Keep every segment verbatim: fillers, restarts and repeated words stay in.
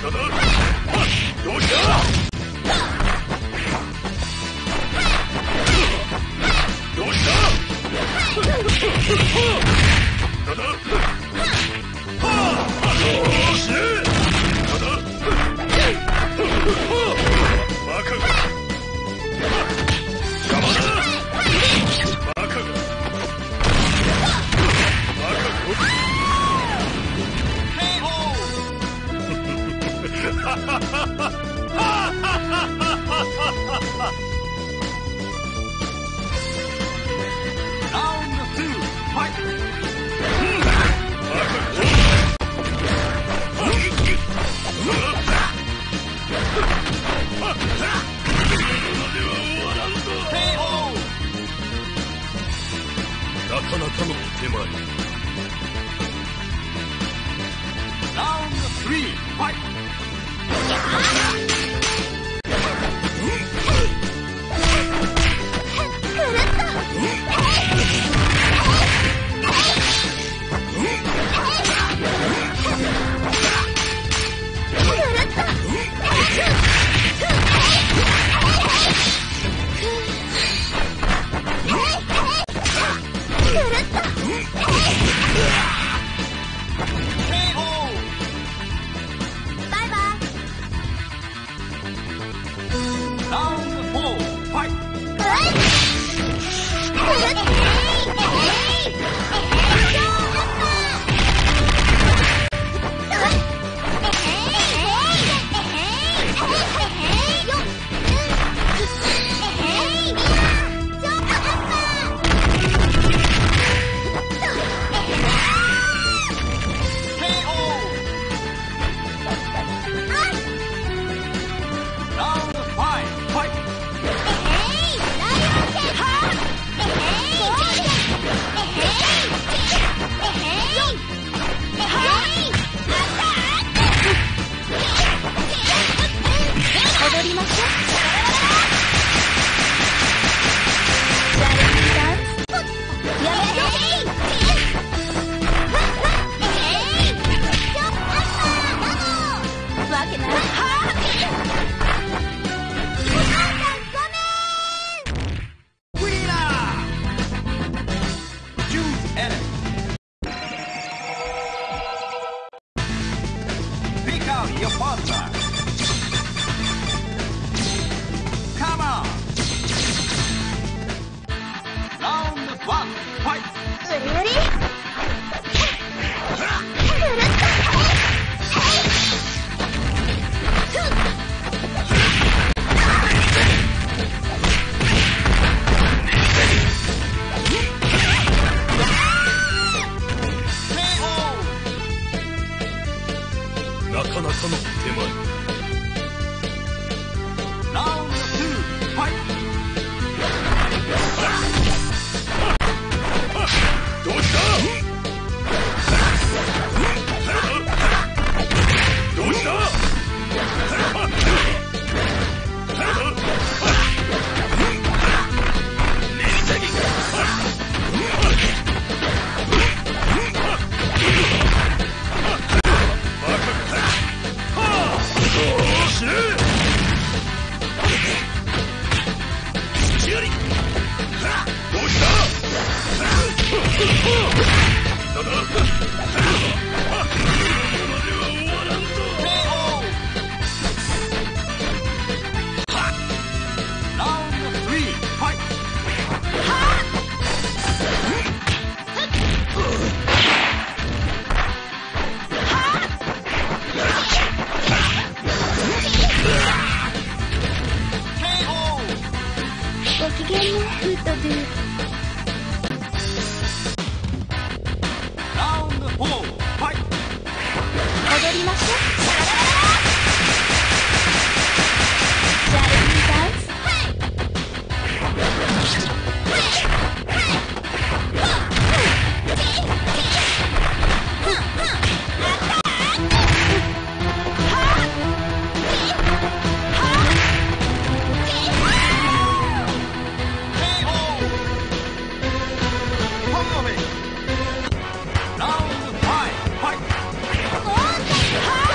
Round five, fight!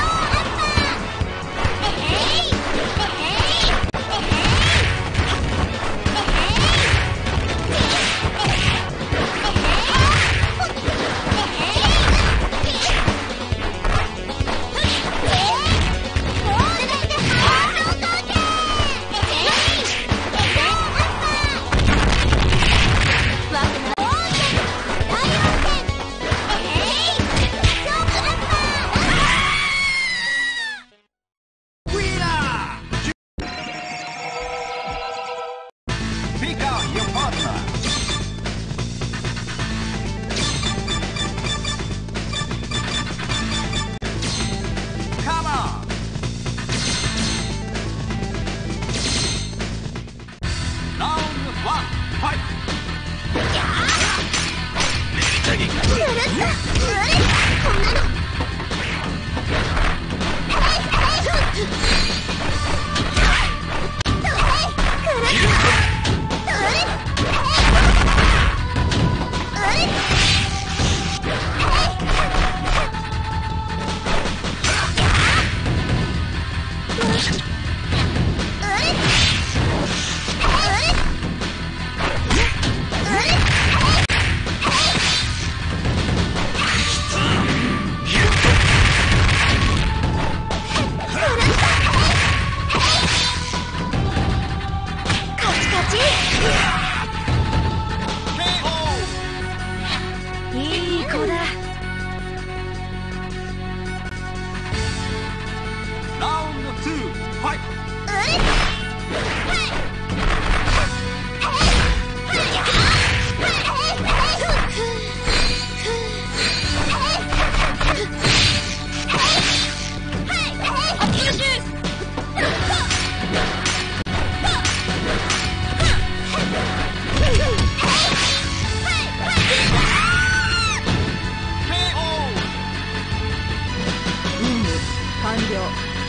了。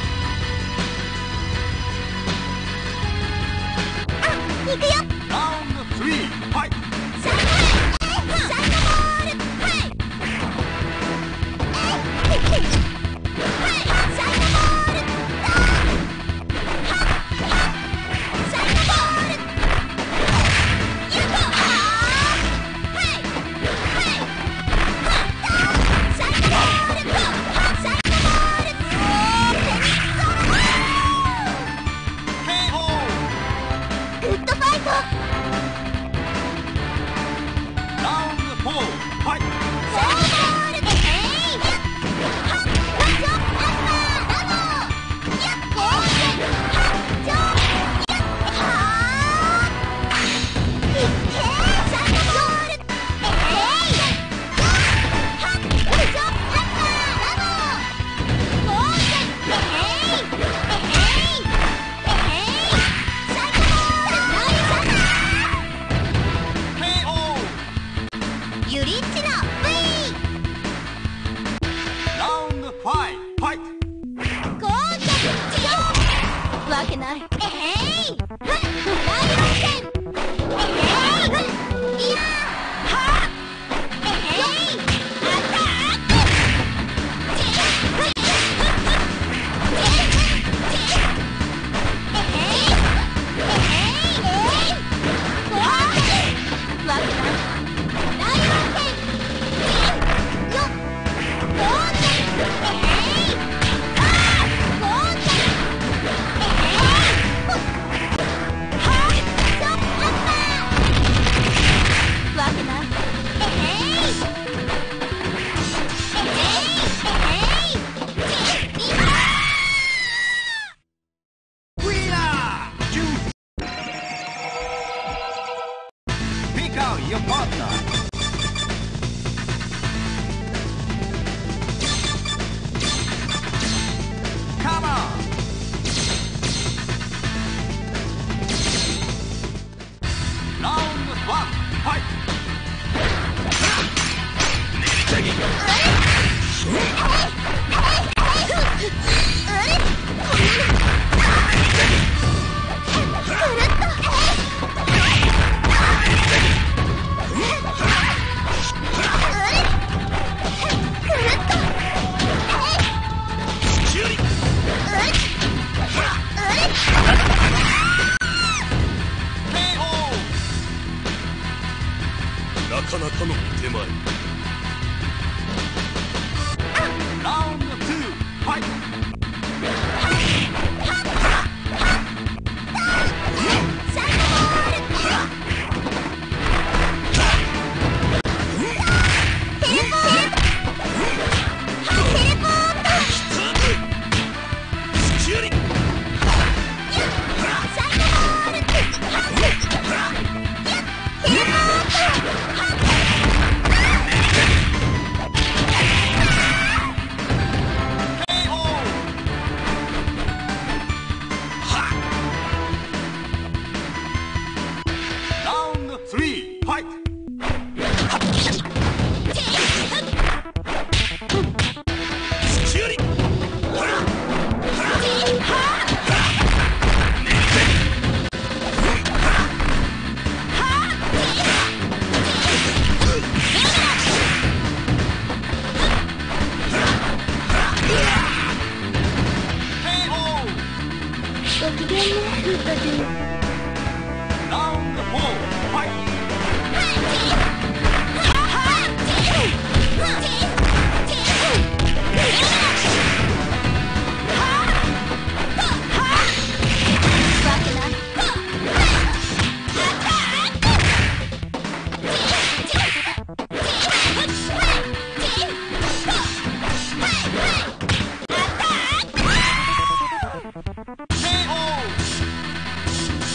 あ、行くよ。 ラウンドスリー、ファイト。 サイドボール、サイドボール、はい。はい、サイドボール、ドーン。はっ、サイドボール、やっほー。はい、はい、はっ、ドーン。サイドボール、ドーン。サイドボール、おー、テニスソロ。 ケーオー。 グッドファイト。 ラウンドフォー、ファイト。 サイドボール、えへい。はっ、ジョン、アッパー、ラボー。やっほー。はっ、ジョン、やっはー。いっけー。サイドボール、えへい。ジョン、はっ、ジョン、アッパー、ラボー。もう一回、えへい。えへい。えへい。サイドボール、ナイスアタック。 ケーオー。 ユリッチの V。 ラウンドファイブ、ファイト。 ゴージャス治療。わけない。えへい。ふん、ライオン戦。えへい。ふん、いやー。はっ。えへい。アタック。チェッ。ふん、ふん、ふん。チェッ。チェッ。えへい。えへい。えい。ゴージャス。わけない。ライオン戦。よっ。ゴージャス。えへい。あー。ゴージャス。えへい。ほっ。はっ。ジョン、アッパー。わけない。えへい。えへい。えへい。ち、今。 ウィナー。ジュース。Pick out your partner. Come on. Round one, fight. なかなかのお手前。 Round two, fight. サイドボール。テレポート。はい、テレポート。 スキュリ。 やっ。サイドボール。はい。やっ。テレポート。はい。 ケーオー。 Round three, fight. スキュリ。 ケーオー。 ごきげんね、フット君。 Round four, fight. ケーオー。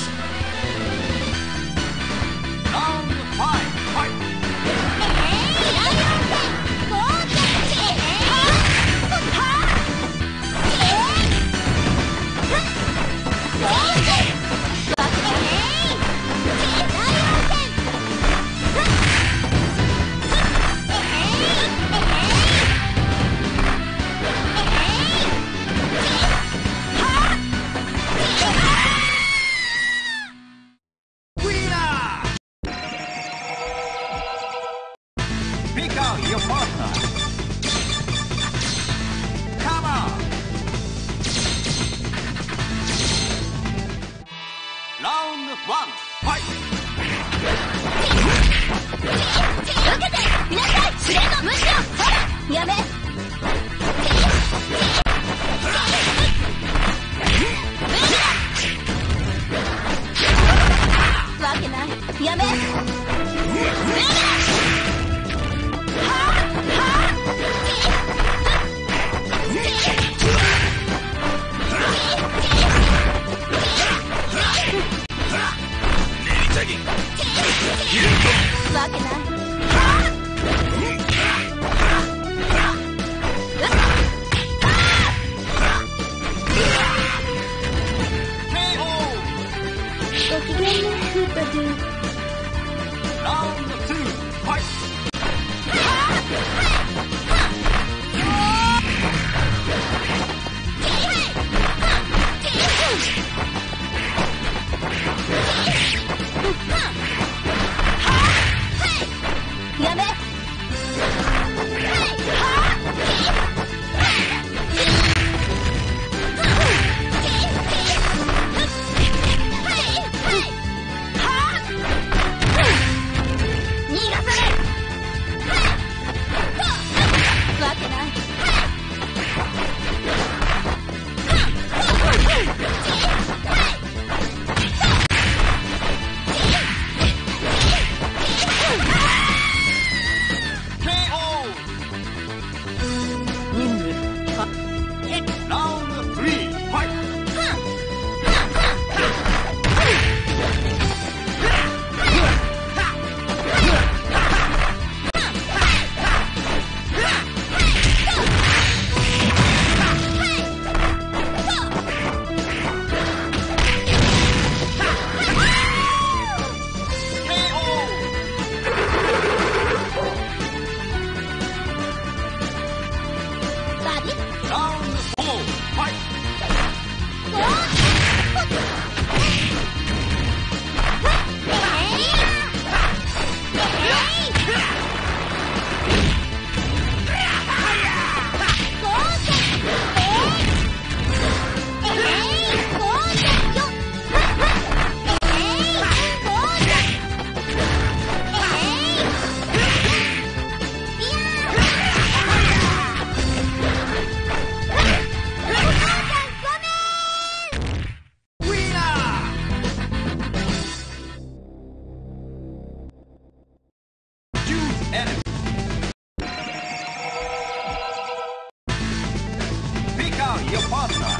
your partner.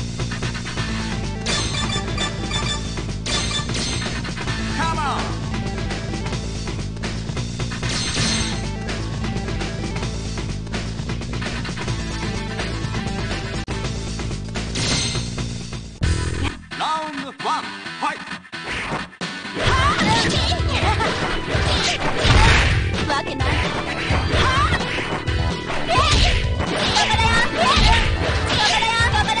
Come on. Round one, fight. わけない。はあえっ頑張れよ頑張れよ頑張れよ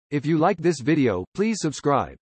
If you like this video, please subscribe.